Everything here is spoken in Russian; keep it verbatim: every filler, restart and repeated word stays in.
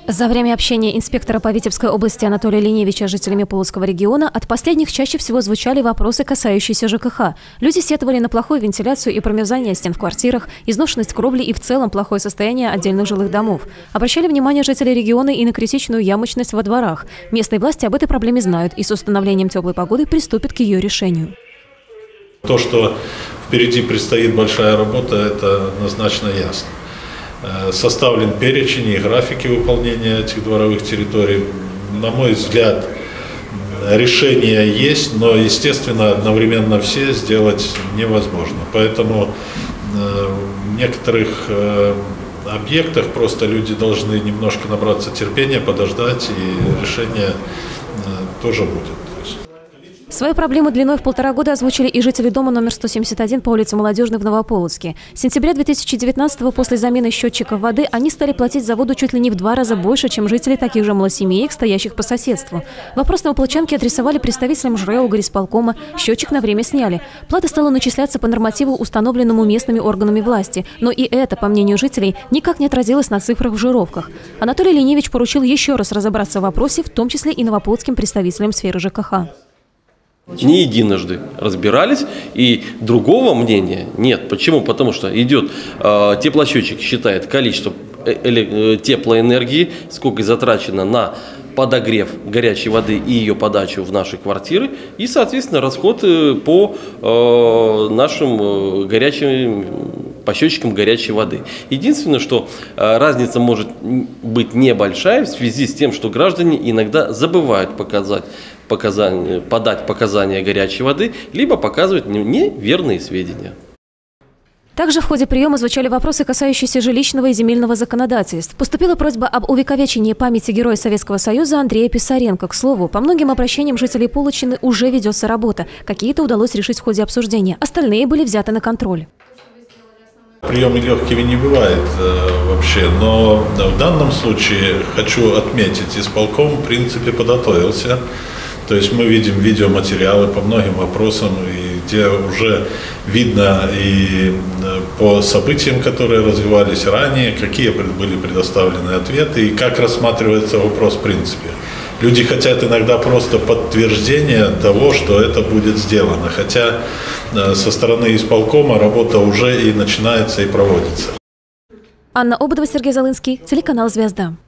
За время общения инспектора по Витебской области Анатолия Линевича с жителями Полоцкого региона от последних чаще всего звучали вопросы, касающиеся ЖКХ. Люди сетовали на плохую вентиляцию и промерзание стен в квартирах, изношенность кровли и в целом плохое состояние отдельных жилых домов. Обращали внимание жители региона и на критичную ямочность во дворах. Местные власти об этой проблеме знают и с установлением теплой погоды приступят к ее решению. То, что впереди предстоит большая работа, это однозначно ясно. Составлен перечень и графики выполнения этих дворовых территорий. На мой взгляд, решения есть, но, естественно, одновременно все сделать невозможно. Поэтому в некоторых объектах просто люди должны немножко набраться терпения, подождать, и решение тоже будет. Свою проблему длиной в полтора года озвучили и жители дома номер сто семьдесят один по улице Молодежной в Новополоцке. С сентября две тысячи девятнадцатого после замены счетчиков воды они стали платить за воду чуть ли не в два раза больше, чем жители таких же малосемеек, стоящих по соседству. Вопрос новополочанки адресовали представителям ЖРЭО, горисполкома. Счетчик на время сняли. Плата стала начисляться по нормативу, установленному местными органами власти. Но и это, по мнению жителей, никак не отразилось на цифрах в жировках. Анатолий Линевич поручил еще раз разобраться в вопросе, в том числе и новополоцким представителям сферы ЖКХ. Не единожды разбирались, и другого мнения нет. Почему? Потому что идет э, теплосчетчик, считает количество э, теплоэнергии, сколько затрачено на подогрев горячей воды и ее подачу в наши квартиры, и, соответственно, расход по э, нашим э, горячим, по счетчикам горячей воды. Единственное, что э, разница может быть небольшая в связи с тем, что граждане иногда забывают показать Показания, подать показания горячей воды, либо показывать неверные сведения. Также в ходе приема звучали вопросы, касающиеся жилищного и земельного законодательств. Поступила просьба об увековечении памяти героя Советского Союза Андрея Писаренко. К слову, по многим обращениям жителей Полочины уже ведется работа. Какие-то удалось решить в ходе обсуждения, остальные были взяты на контроль. Приемы легкими не бывает э, вообще, но в данном случае хочу отметить, исполком в принципе подготовился. То есть мы видим видеоматериалы по многим вопросам, и где уже видно и по событиям, которые развивались ранее, какие были предоставлены ответы и как рассматривается вопрос в принципе. Люди хотят иногда просто подтверждения того, что это будет сделано, хотя со стороны исполкома работа уже и начинается, и проводится. Анна Ободова, Сергей Залынский, телеканал «Звезда».